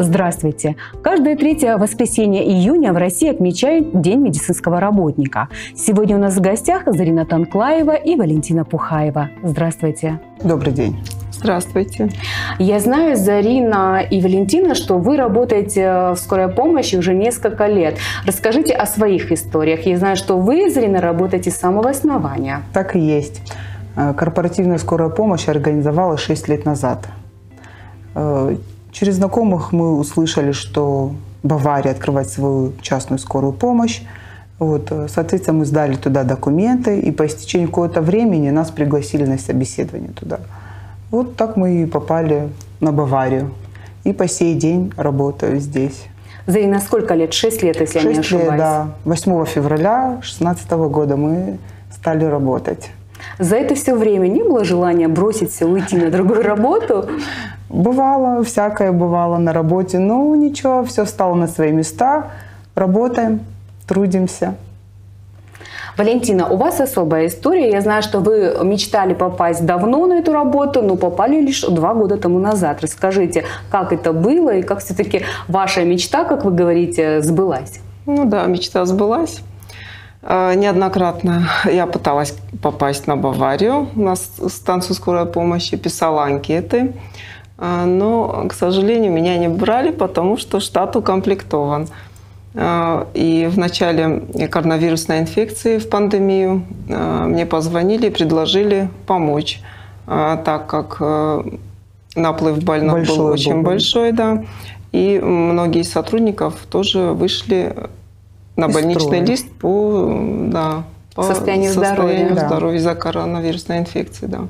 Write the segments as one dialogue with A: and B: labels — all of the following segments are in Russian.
A: Здравствуйте! Каждое третье воскресенье июня в России отмечают День медицинского работника. Сегодня у нас в гостях Зарина Танклаева и Валентина Пухаева. Здравствуйте!
B: Добрый день!
C: Здравствуйте!
A: Я знаю, Зарина и Валентина, что вы работаете в скорой помощи уже несколько лет. Расскажите о своих историях. Я знаю, что вы, Зарина, работаете с самого основания.
B: Так и есть. Корпоративная скорая помощь организовала 6 лет назад. Через знакомых мы услышали, что Бавария открывает свою частную скорую помощь. Соответственно, мы сдали туда документы, и по истечении какого-то времени нас пригласили на собеседование туда. Вот так мы и попали на Баварию. И по сей день работаю здесь.
A: Зарина, сколько лет? 6 лет, если я не ошибаюсь.
B: 6 лет, да. 8 февраля 2016 года мы стали работать.
A: За это все время не было желания бросить все, уйти на другую работу?
B: Бывало, всякое бывало на работе. Но ничего, все встало на свои места. Работаем, трудимся.
A: Валентина, у вас особая история. Я знаю, что вы мечтали попасть давно на эту работу, но попали лишь 2 года тому назад. Расскажите, как это было и как все-таки ваша мечта, как вы говорите, сбылась?
C: Ну да, мечта сбылась. Неоднократно я пыталась попасть на Баварию, на станцию скорой помощи, писала анкеты. Но, к сожалению, меня не брали, потому что штат укомплектован. И в начале коронавирусной инфекции, в пандемию, мне позвонили и предложили помочь, так как наплыв больных был очень большой, да, и многие из сотрудников тоже вышли на больничный лист по
A: состоянию
C: здоровья из-за коронавирусной инфекции. Да.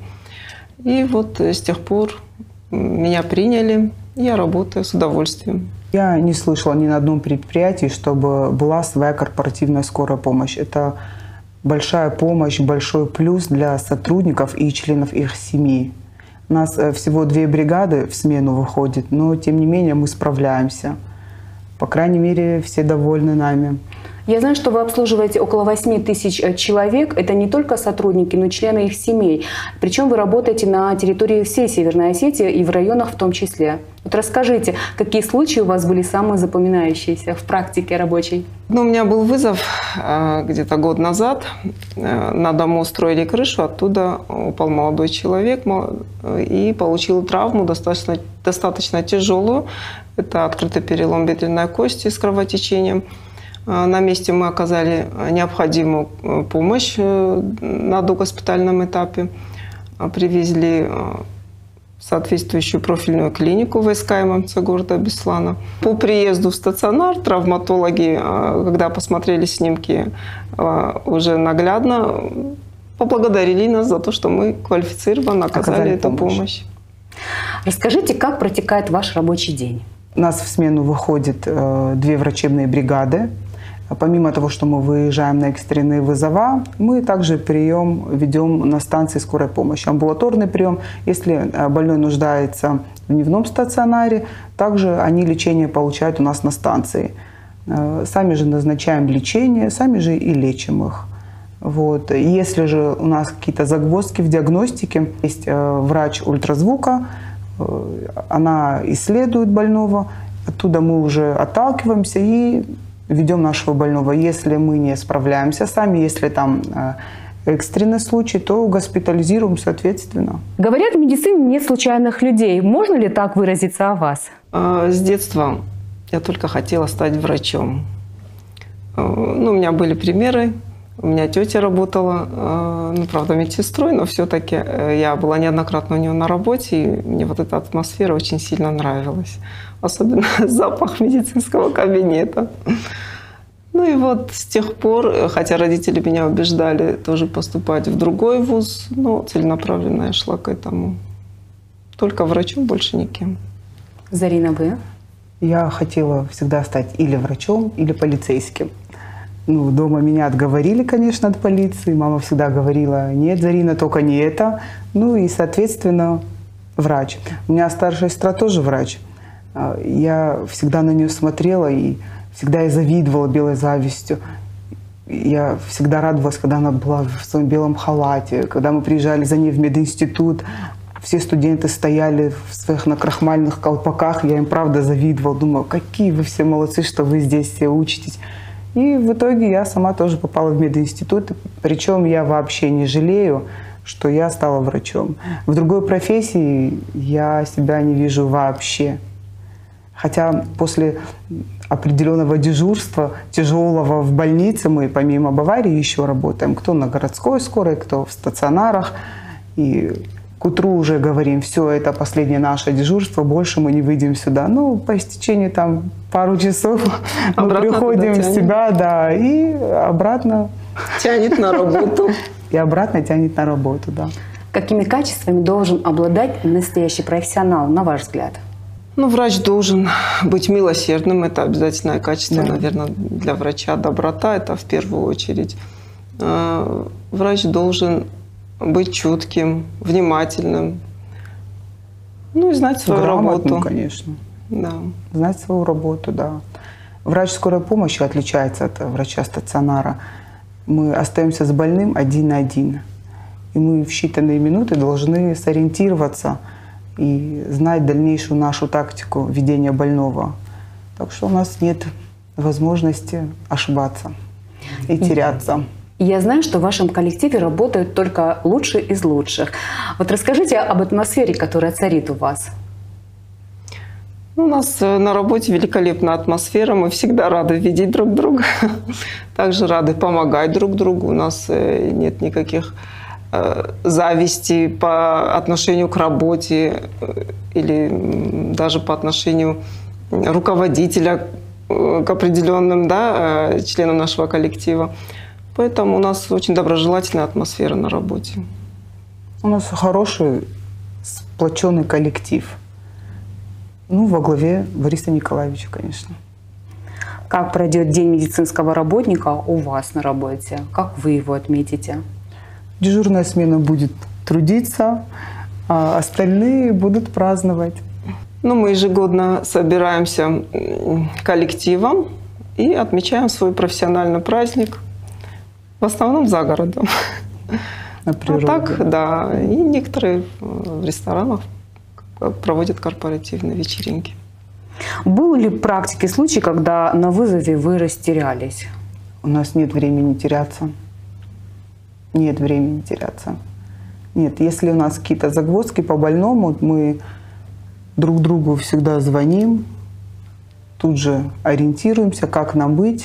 C: И вот с тех пор меня приняли, я работаю с удовольствием.
B: Я не слышала ни на одном предприятии, чтобы была своя корпоративная скорая помощь. Это большая помощь, большой плюс для сотрудников и членов их семьи. У нас всего 2 бригады в смену выходит, но тем не менее мы справляемся. По крайней мере, все довольны нами.
A: Я знаю, что вы обслуживаете около 8 тысяч человек. Это не только сотрудники, но и члены их семей. Причем вы работаете на территории всей Северной Осетии и в районах в том числе. Вот расскажите, какие случаи у вас были самые запоминающиеся в практике рабочей?
C: Ну, у меня был вызов где-то год назад. На дому строили крышу, оттуда упал молодой человек и получил травму достаточно тяжелую. Это открытый перелом бедренной кости с кровотечением. На месте мы оказали необходимую помощь на догоспитальном этапе. Привезли соответствующую профильную клинику ВСК ММЦ города Беслана. По приезду в стационар травматологи, когда посмотрели снимки уже наглядно, поблагодарили нас за то, что мы квалифицированно оказали эту помощь.
A: Расскажите, как протекает ваш рабочий день?
B: У нас в смену выходит 2 врачебные бригады. Помимо того, что мы выезжаем на экстренные вызова, мы также прием ведем на станции скорой помощи. Амбулаторный прием. Если больной нуждается в дневном стационаре, также они лечение получают у нас на станции. Сами же назначаем лечение, сами же и лечим их. Если же у нас какие-то загвоздки в диагностике, есть врач ультразвука, она исследует больного, оттуда мы уже отталкиваемся и ведем нашего больного. Если мы не справляемся сами, если там экстренный случай, то госпитализируем соответственно.
A: Говорят, в медицине нет случайных людей. Можно ли так выразиться о вас?
C: С детства я только хотела стать врачом. У меня были примеры. У меня тетя работала, правда, медсестрой, но все-таки я была неоднократно у нее на работе, и мне вот эта атмосфера очень сильно нравилась. Особенно запах медицинского кабинета. Ну и вот с тех пор, хотя родители меня убеждали тоже поступать в другой вуз, но целенаправленно я шла к этому. Только врачом, больше никем.
A: Зарина, вы?
B: Я хотела всегда стать или врачом, или полицейским. Дома меня отговорили, конечно, от полиции. Мама всегда говорила: нет, Зарина, только не это. И, соответственно, врач. У меня старшая сестра тоже врач. Я всегда на нее смотрела и всегда завидовала белой завистью. Я всегда радовалась, когда она была в своем белом халате, когда мы приезжали за ней в мединститут. Все студенты стояли в своих накрахмальных колпаках. Я им правда завидовал. Думал, какие вы все молодцы, что вы здесь все учитесь. И в итоге я сама тоже попала в мединститут. Причем я вообще не жалею, что я стала врачом. В другой профессии я себя не вижу вообще. Хотя после определенного дежурства, тяжелого в больнице, мы помимо Баварии еще работаем. Кто на городской скорой, кто в стационарах. И к утру уже говорим, все, это последнее наше дежурство, больше мы не выйдем сюда. Ну, по истечении там пару часов мы приходим в себя, да, и обратно.
C: Тянет на работу.
B: И обратно тянет на работу, да.
A: Какими качествами должен обладать настоящий профессионал, на ваш взгляд?
C: Ну, врач должен быть милосердным, это обязательное качество,
B: Да.
C: наверное, для врача. Доброта – это в первую очередь. Врач должен быть чутким, внимательным, ну и знать свою
B: Грамотным,
C: работу.
B: конечно.
C: Да.
B: Знать свою работу, да. Врач скорой помощи отличается от врача стационара. Мы остаемся с больным один на один. И мы в считанные минуты должны сориентироваться и знать дальнейшую нашу тактику ведения больного. Так что у нас нет возможности ошибаться и теряться.
A: Я знаю, что в вашем коллективе работают только лучшие из лучших. Вот расскажите об атмосфере, которая царит у вас.
C: У нас на работе великолепная атмосфера, мы всегда рады видеть друг друга, также рады помогать друг другу. У нас нет никаких зависти по отношению к работе или даже по отношению руководителя к определенным, да, членам нашего коллектива. Поэтому у нас очень доброжелательная атмосфера на работе.
B: У нас хороший, сплоченный коллектив. Ну, во главе Бориса Николаевича, конечно.
A: Как пройдет День медицинского работника у вас на работе? Как вы его отметите?
B: Дежурная смена будет трудиться, а остальные будут праздновать.
C: Ну, мы ежегодно собираемся коллективом и отмечаем свой профессиональный праздник. В основном за городом.
B: На природе.
C: А так, да, и некоторые в ресторанах проводят корпоративные вечеринки.
A: Были ли практики случаи, когда на вызове вы растерялись?
B: У нас нет времени теряться. Нет времени теряться. Нет, если у нас какие-то загвоздки по больному, мы друг другу всегда звоним, тут же ориентируемся, как нам быть,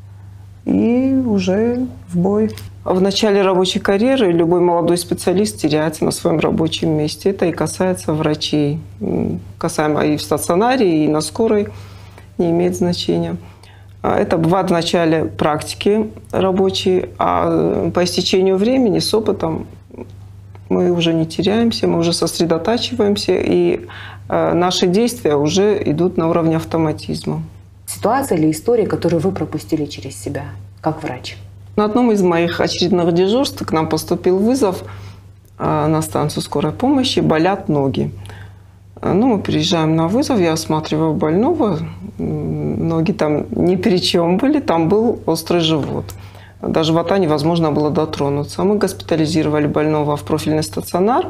B: и уже в бой.
C: В начале рабочей карьеры любой молодой специалист теряется на своем рабочем месте. Это и касается врачей. Касаемо и в стационаре, и на скорой, не имеет значения. Это бывает в начале практики рабочей, а по истечению времени с опытом мы уже не теряемся, мы уже сосредотачиваемся, и наши действия уже идут на уровне автоматизма.
A: Ситуация или история, которую вы пропустили через себя, как врач?
C: На одном из моих очередных дежурств к нам поступил вызов на станцию скорой помощи «Болят ноги». Ну, мы приезжаем на вызов, я осматриваю больного, ноги там ни при чем были, там был острый живот. До живота невозможно было дотронуться. Мы госпитализировали больного в профильный стационар,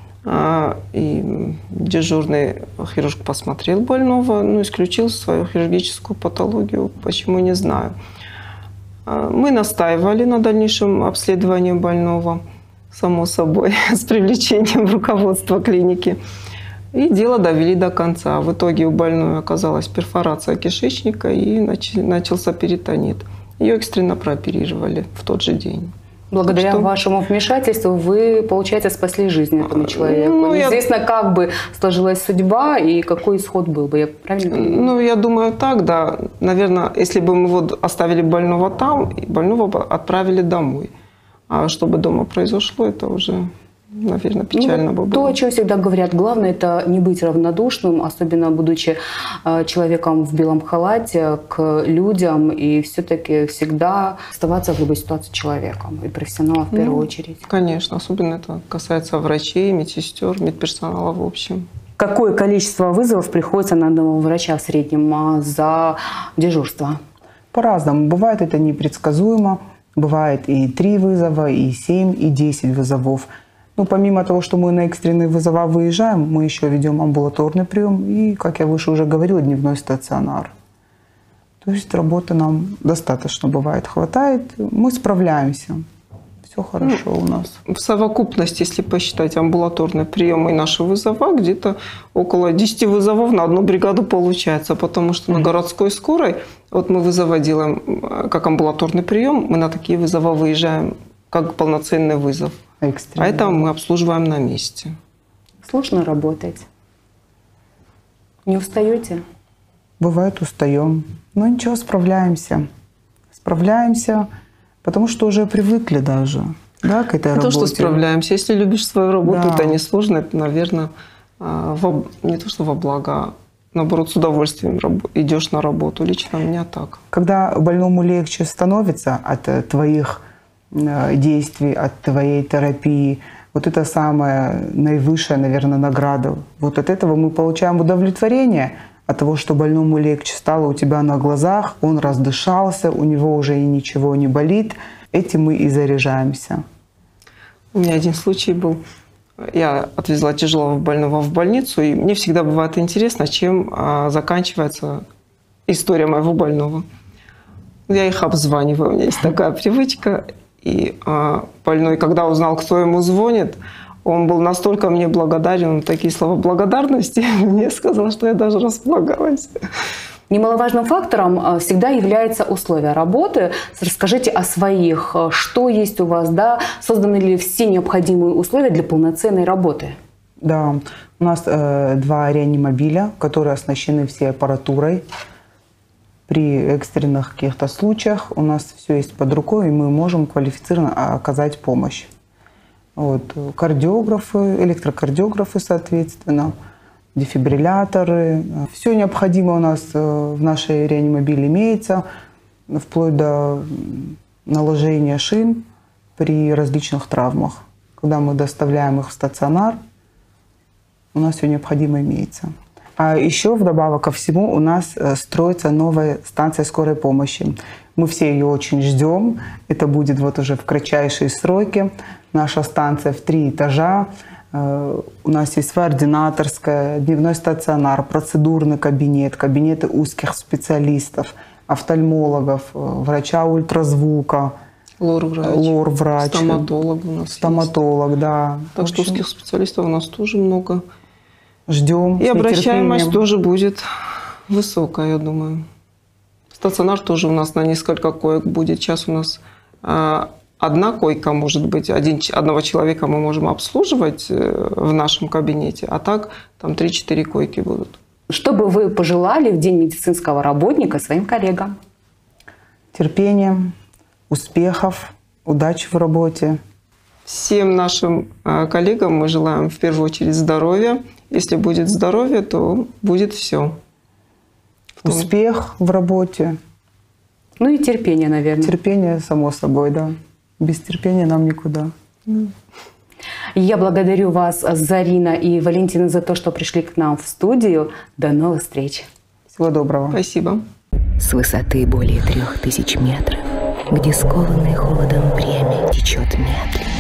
C: и дежурный хирург посмотрел больного, ну, исключил свою хирургическую патологию, почему, не знаю. Мы настаивали на дальнейшем обследовании больного, само собой, с привлечением руководства клиники. И дело довели до конца. В итоге у больной оказалась перфорация кишечника и начался перитонит. Ее экстренно прооперировали в тот же день.
A: Благодаря вашему вмешательству вы, получается, спасли жизнь этому человеку.
C: Ну,
A: неизвестно, как бы сложилась судьба и какой исход был бы, я правильно понимаю?
C: Ну, я думаю, так, да. Наверное, если бы мы вот оставили больного там, больного бы отправили домой. А что бы дома произошло, это уже, наверное, печально бы было.
A: То, о чем всегда говорят, главное – это не быть равнодушным, особенно будучи человеком в белом халате, к людям, и все-таки всегда оставаться в любой ситуации человеком, и профессионалом в первую очередь.
C: Конечно, особенно это касается врачей, медсестер, медперсонала в общем.
A: Какое количество вызовов приходится на одного врача в среднем за дежурство?
B: По-разному. Бывает это непредсказуемо. Бывает и 3 вызова, и 7, и 10 вызовов. Ну, помимо того, что мы на экстренные вызова выезжаем, мы еще ведем амбулаторный прием и, как я выше уже говорила, дневной стационар. То есть работы нам достаточно бывает, хватает. Мы справляемся. Все хорошо у нас.
C: В совокупности, если посчитать амбулаторный прием и наши вызова, где-то около 10 вызовов на одну бригаду получается. Потому что на городской скорой, вот мы вызова делаем как амбулаторный прием, мы на такие вызова выезжаем как полноценный вызов.
B: Экстренный.
C: А это мы обслуживаем на месте.
A: Сложно работать? Не устаете?
B: Бывает, устаем. Но ничего, справляемся. Справляемся, потому что уже привыкли даже, да, к этой работе.
C: То, что справляемся. Если любишь свою работу,
B: Да.
C: это не сложно. Это, наверное, не то, что во благо, а наоборот, с удовольствием идешь на работу. Лично у меня так.
B: Когда больному легче становится от твоих действий, от твоей терапии, вот это самая наивысшая, наверное, награда. Вот от этого мы получаем удовлетворение, от того, что больному легче стало у тебя на глазах, он раздышался, у него уже и ничего не болит. Этим мы и заряжаемся.
C: У меня один случай был. Я отвезла тяжелого больного в больницу, и мне всегда бывает интересно, чем заканчивается история моего больного. Я их обзваниваю, у меня есть такая привычка. И больной, когда узнал, кто ему звонит, он был настолько мне благодарен, такие слова благодарности мне сказал, что я даже расплакалась.
A: Немаловажным фактором всегда является условия работы. Расскажите о своих. Что есть у вас, да? Созданы ли все необходимые условия для полноценной работы?
B: Да, у нас 2 реанимобиля, которые оснащены всей аппаратурой. При экстренных каких-то случаях у нас все есть под рукой, и мы можем квалифицированно оказать помощь. Вот. Кардиографы, электрокардиографы, соответственно, дефибрилляторы. Все необходимое у нас в нашей реанимобиле имеется, вплоть до наложения шин при различных травмах. Когда мы доставляем их в стационар, у нас все необходимое имеется. А еще вдобавок ко всему у нас строится новая станция скорой помощи. Мы все ее очень ждем. Это будет вот уже в кратчайшие сроки. Наша станция в 3 этажа. У нас есть своя ординаторская, дневной стационар, процедурный кабинет, кабинеты узких специалистов, офтальмологов, врача ультразвука, лор-врач,
C: стоматолог у нас
B: стоматолог,
C: есть.
B: Да.
C: Так что узких специалистов у нас тоже много.
B: Ждем.
C: И обращаемость тоже будет высокая, я думаю. Стационар тоже у нас на несколько коек будет. Сейчас у нас одна койка, может быть, одного человека мы можем обслуживать в нашем кабинете, а так там 3-4 койки будут.
A: Что бы вы пожелали в День медицинского работника своим коллегам?
B: Терпения, успехов, удачи в работе.
C: Всем нашим коллегам мы желаем в первую очередь здоровья. Если будет здоровье, то будет все.
B: Успех в работе.
A: Ну и терпение, наверное.
B: Терпение, само собой, да. Без терпения нам никуда.
A: Я благодарю вас, Зарина и Валентина, за то, что пришли к нам в студию. До новых встреч.
B: Всего доброго.
C: Спасибо.
D: С высоты более 3000 метров, где скованный холодом время течет медленно.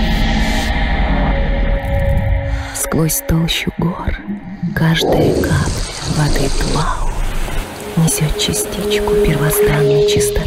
D: Сквозь толщу гор каждая капля воды Твау несет частичку первозданной чистоты.